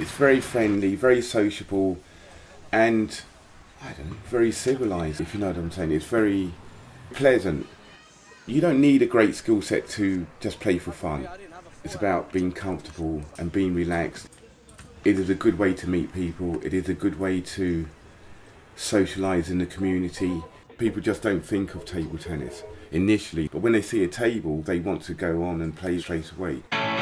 It's very friendly, very sociable, and I don't know, very civilised, if you know what I'm saying. It's very pleasant. You don't need a great skill set to just play for fun. It's about being comfortable and being relaxed. It is a good way to meet people. It is a good way to socialise in the community. People just don't think of table tennis initially, but when they see a table, they want to go on and play straight away.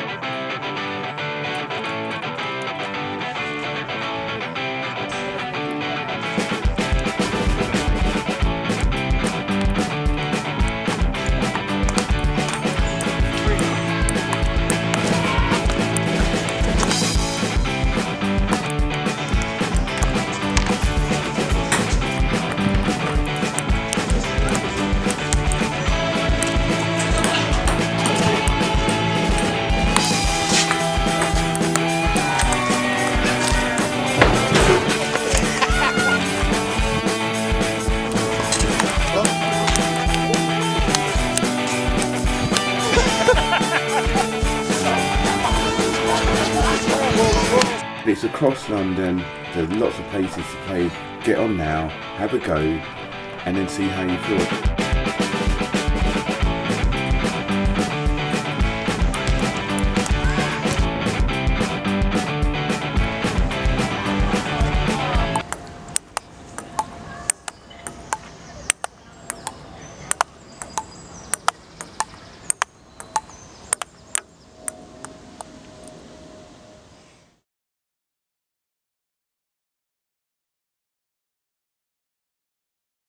It's across London, there's lots of places to play. Get on now, have a go, and then see how you feel.